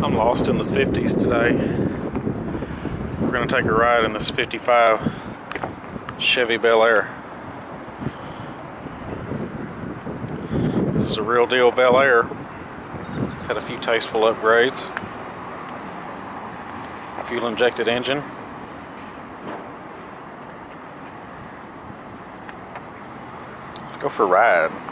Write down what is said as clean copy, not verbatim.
I'm lost in the 50s today. We're going to take a ride in this 55 Chevy Bel Air. This is a real deal Bel Air. It's had a few tasteful upgrades. Fuel injected engine. Let's go for a ride.